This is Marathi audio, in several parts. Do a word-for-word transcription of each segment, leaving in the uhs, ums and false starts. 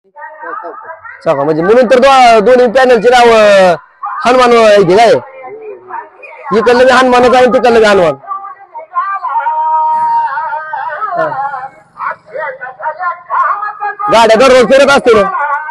चौका म्हणजे म्हणून तर दोन्ही पॅनलचे नाव हनुमान आहे काय इकडलं बी हनुमानच आहे तिकडलं बी हनुमान गाड्या दररोज फिरत असते ना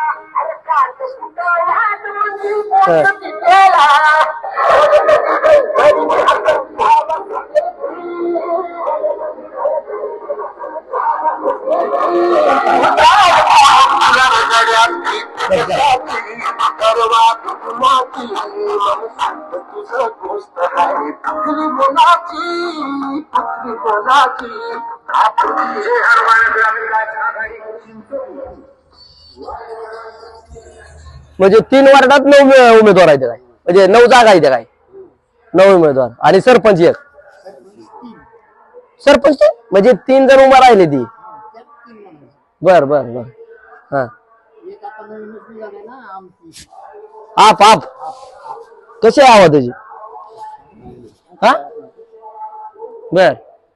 म्हणजे तीन वार्डात नऊ उमेदवार आहेत काय म्हणजे नऊ जागा आहेत काय नऊ उमेदवार आणि सरपंच एक सरपंच म्हणजे तीन जण उभा राहिले ती बर बर बर हा आप आप कशी आहे आवाज त्याची हा बर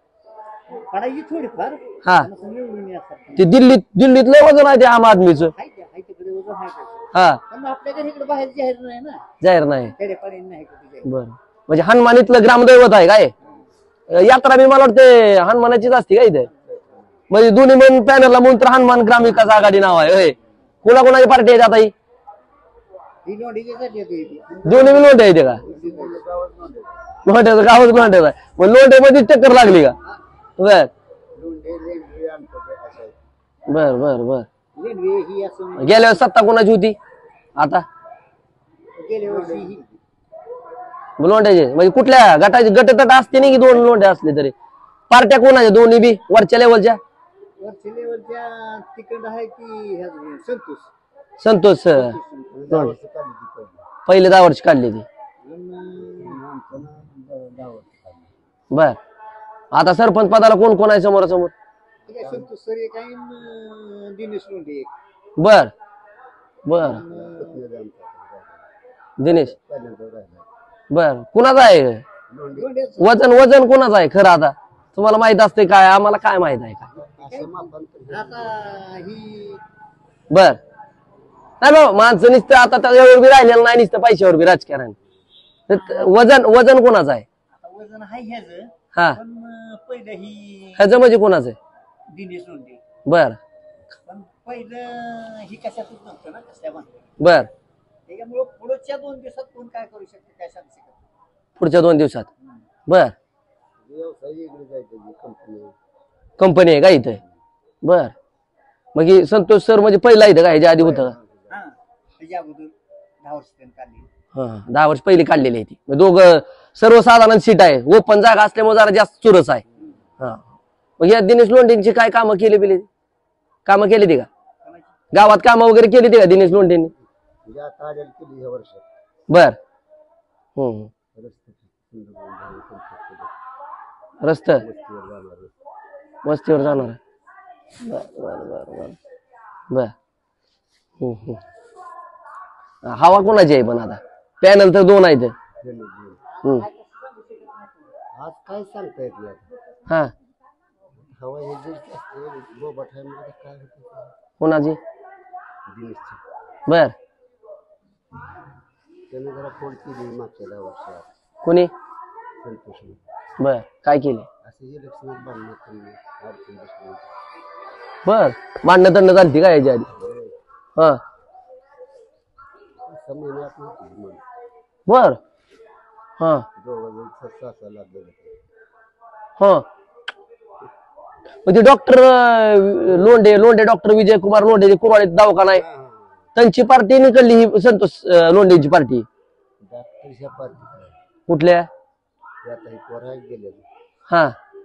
हा ते दिल्लीत दिल्लीतलं वजन आहे ते आम आदमीच हा जाहीर नाही बर म्हणजे हनुमानीतलं ग्रामदैवत आहे काय यात्रा बी मला वाटते हनुमानाचीच असते का इथे म्हणजे दोन्ही म्हणून पॅनलला म्हणून तर हनुमान ग्राम विकास आघाडी नाव आहे कोणा कोणाची पार्टी आहे आता ही दोन्ही बी लोंढे येते का लोंढ्याचं गावच लोंढ्याचं आहे मग लोंढे मध्ये टक्कर लागली का बर बर बर बर गेल्या सत्ता कोणाची होती आता लोंढ्याचे म्हणजे कुठल्या गटाचे गटतट असते नाही की दोन लोंढे असले तरी पार्ट्या कोणाच्या दोन्ही बी वरच्या लेवलच्या संतोष पहिले दहा वर्ष काढली ती बर आता सरपंच पदाला कोण कोण आहे समोर समोर बर बर दिनेश बर कुणाचं आहे वजन वजन कुणाचं आहे खरं आता तुम्हाला माहित असते काय आम्हाला काय माहित आहे काय बर नाही बाबा माणसं नुसतं आता त्याच्यावर बी राहिलेलं नाही नुसतं पैशावर बी राजकारण वजन वजन कोणाचं आहे हा ह्याचं म्हणजे कोणाचं आहे बर बर पुढच्या दोन दिवसात कोण काय करू शकते काय सांगू शकत पुढच्या दोन दिवसात बर कंपनी आहे का इथे बर मग ही संतोष सर म्हणजे पहिला इथं का ह्याच्या आधी होतं हा दहा वर्ष पहिली काढलेली आहे ती दोघं सर्वसाधारण सीट आहे ओपन जागा असल्यामुळे जरा जास्त चुरस आहे हा मग या दिनेश लोंढेंची काय कामं केली बिली कामं केली ती का गावात कामं वगैरे केली ती का दिनेश लोंढेंनी बर हम्म रस्ता वस्तीवर जाणार बर बर बर बर बर हम्म हम्म हवा कोणाची आहे पण आता पॅनल तर दोन आहेत हम्म आज काय सांगता येत नाही हा हवा हे जे बोबट आहे म्हणजे काय होतं कोणाची दिनेशची बर त्याने जरा फोड केली मागच्या दहा वर्षात कोणी संतोष बर काय केले असे इलेक्शनात बांधण्यात त्यांनी अडचण बसली बर भांडणं तंड चालती का याच्या आधी हा बर हा हा म्हणजे डॉक्टर लोंढे लोंढे डॉक्टर विजय कुमार लोंढे कुराडीत दवाखाना आहे त्यांची पार्टी निकडली ही संतोष लोंढेची पार्टी कुठल्या हा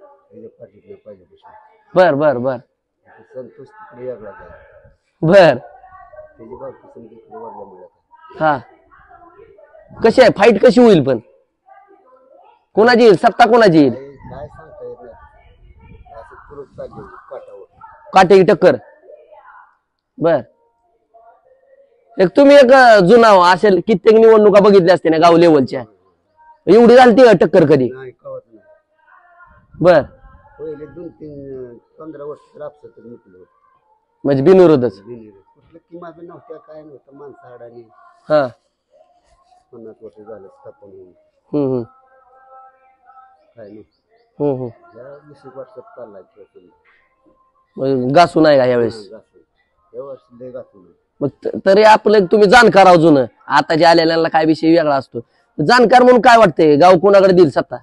बर बर बर संतोष तिकडे वेगळा बर त्याची बाबतीत तिकडे वरला मिळत हा कशी आहे फाईट कशी होईल पण कोणाची येईल सत्ता कोणाची येईल काय सांगता येत नाही असं पुरुष चालले काटावर काटे टक्कर बर एक तुम्ही एक जुना असेल कित्येक निवडणुका बघितल्या असते ना गाव लेवलच्या एवढी झाली ती टक्कर कधी नाही कळत नाही बर पहिले दोन तीन पंधरा वर्ष राबसत निघलो म्हणजे बिनविरोधच आपलं किंवा बी नव्हत्या काय नव्हतं माणसं अडाणी हा पन्नास वर्ष झालं स्थापन होऊन हम्म हम्म काय नाही हम्म हम्म या वीस एक वर्षात चाललाय समजा मग घासून आहे का यावेळेस घासून या वर्षी लय घासून मग त- तरी आपलं तुम्ही जाणकार आहो जुनं आता जे आलेल्यांना काय विषय वेगळा असतो जाणकार म्हणून काय वाटतंय गाव कोणाकडे देईल सत्ता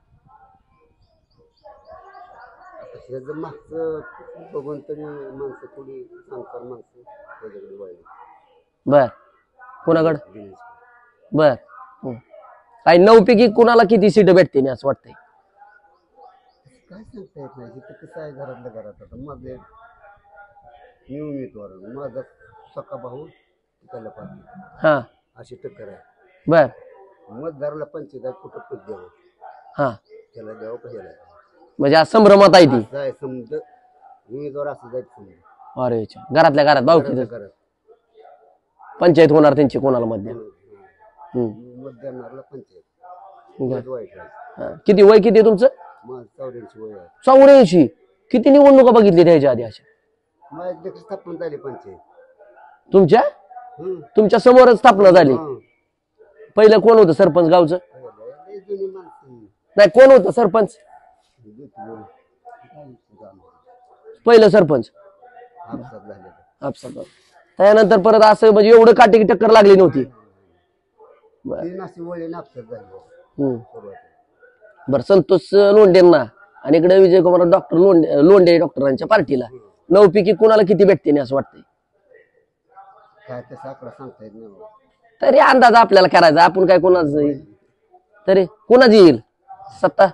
हे जर मागचं बघून तरी माणसं थोडी जाणकार माणसं त्याच्याकडे वळली बर कोणाकडे दिनेश बर हम्म. काय नऊ पैकी कुणाला किती सीट भेटते नाही असं वाटतंय काय सांगता येत नाही तिथं कसं आहे घरातल्या घरात आता माझे मी उमेदवार आहे. माझा सखा भाऊ त्याला पाहिजे हा अशी टक्कर आहे बर मतदाराला पंचायत आहे कुठं पद द्यावं हा त्याला द्यावं का ह्याला द्यावं म्हणजे आज संभ्रमात आहे ती असं आहे समज उमेदवार असं जायचं समजा अरे अच्छा. घरातल्या घरात भाऊकी घरातल्या घरात पंचायत होणार त्यांची कोणाला मत द्या हम्म. मत देणारला पंचायत बर. मत वाईट आहे हा. किती वय किती आहे तुमचं मग चौऱ्याऐंशी वय आहे चौऱ्याऐंशी किती निवडणुका बघितली त्याच्या आधी अशा माझ्या अध्यक्ष स्थापन झाली पंचायत तुमच्या हम्म. तुमच्या समोरच स्थापना झाली हं. पहिलं कोण होतं सरपंच गावचं लय जुनी माणसं नाही कोण होतं सरपंच ज्योतिबा. काय गाणं. पहिलं सरपंच अपघात झालेला आपसात त्यानंतर परत असं म्हणजे एवढं काटेकी टक्कर लागली नव्हती बर तीन अशी वळी नापसात झाली हम्म. सुरुवातीला बरं संतोष लोंढेंना आणि इकडे विजयकुमार डॉक्टर लोंढे लोंढे डॉक्टरांच्या पार्टीला नऊ पैकी कुणाला किती भेटते नाही असं वाटतंय काय तसा आकडा सांगता येत नाही बाबा. तरी अंदाज आपल्याला करायचा आपण काय कोणाच तरी कोणाची येईल सत्ता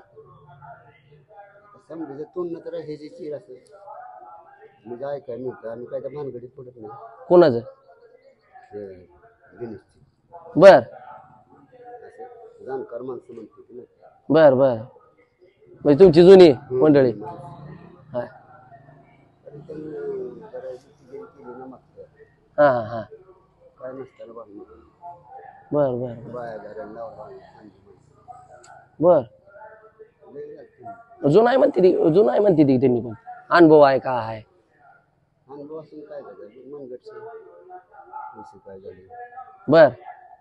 समजा तोंड तर हे जे चीर असेल म्हणजे ऐकाय मिळतं आम्ही काय त्या भानगडीत पडत नाही कोणाचं ते दिनेशची बर असं जाणकार माणसं म्हणते की नाही बर बर म्हणजे तुमची जुनी मंडळी हा तरी त्यांनी जरा जिद्दीगिरी केली ना मागचं हा हा काय नसताना भांडण बर बर बाया घराला लावला आणली माणसं. बर लय झालती. जुना आहे म्हणते ती जुना आहे म्हणते ती त्यांनी पण अनुभव आहे का आहे अनुभव असून काय झालं मनगटचे पैसे काय झाले बर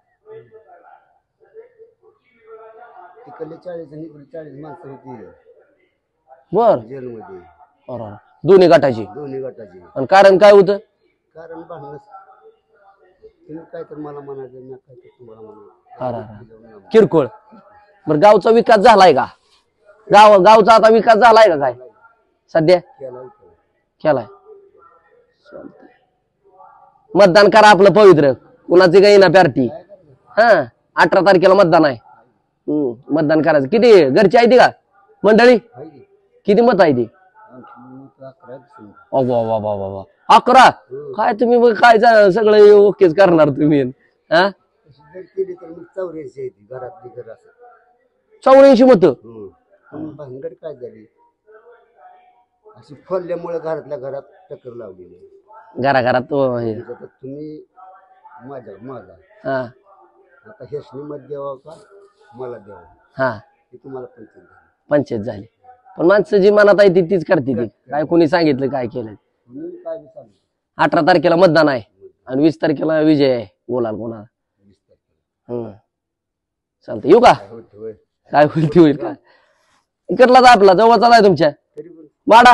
तिकडले चाळीस आणि इकडे चाळीस माणसं होती बर जेलमध्ये अरे दोन्ही गटाची दोन्ही गटाची आणि कारण काय होतं कारण भांडणं तुम्ही काय तर मला म्हणायचं मी काय तर तुम्हाला अरे म्हणायचं अरे किरकोळ बर गावचा विकास झालाय का गाव गावचा आता विकास झालाय का काय सध्या केला विचार. केलाय चालतंय. मतदान करा आपलं पवित्र कुणाची काही ना पार्टी हा अठरा तारखेला मतदान आहे हम्म मतदान करायचं किती घरची आहे ती का मंडळी आहे की? किती मत आहे ती आमची मतं अकरा आहेत समजा. अवा वा वा वा वा अकरा काय तुम्ही मग काय जा- सगळं ओकेच करणार तुम्ही हा तशी जर केली तर मग चौऱ्याऐंशी आहे ती घरातली घर असं चौऱ्याऐंशी मत हम्म. पण भानगड काय झाली अशी फोडल्यामुळे घरातल्या घरात टक्कर लावलेली आहे. घराघरात तो हे. म्हणजे आता तुम्ही माझ्या माझा हा आता हेसनी मत द्यावं का मला द्यावं हा हे तुम्हाला पंचायत झाली पंचायत झाली पण माणसं जी मनात आहे ती तीच करते ती काय कोणी सांगितलं काय केलं तुम्ही काय बी सांगू अठरा तारखेला मतदान आहे आणि वीस तारखेला विजय आहे बोलाल कोणाला वीस तारखेला हम्म चालतं येऊ का काय होतं होय. काय होईल ते होईल का इकडला जा आपला जवळचा आहे तुमच्या तरी पण वाडा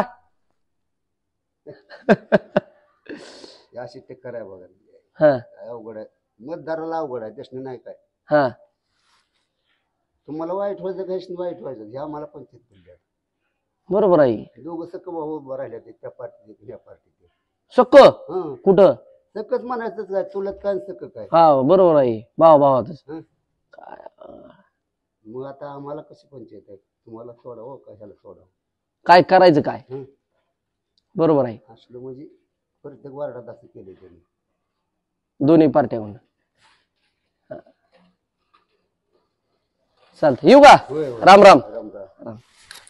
हे अशी टक्कर आहे बघा हा काय अवघड आहे मतदाराला अवघड आहे त्याच्याने नाही काय हा तुम्हाला वाईट व्हायचं का ह्याच्यानं वाईट व्हायचं ह्या मला पंचायत पडल्या बरोबर आहे दोघं सक भाऊ उभं राहिल्या ते त्या पार्टीत ह्या पार्टीत सक्क हं कुठं सकच म्हणायचं काय तुला काय सक काय हा बरोबर आहे भावा भावातच हं? काय अं, मग आता आम्हाला कशी पंचायत आहे तुम्हाला सोडावं का ह्याला सोडावं काय करायचं काय हं? बरोबर आहे असलं म्हणजे प्रत्येक वार्डात असं केलं त्यांनी दोन्ही पार्ट्याकडून चालतं येऊ का होय होय. राम राम राम राम राम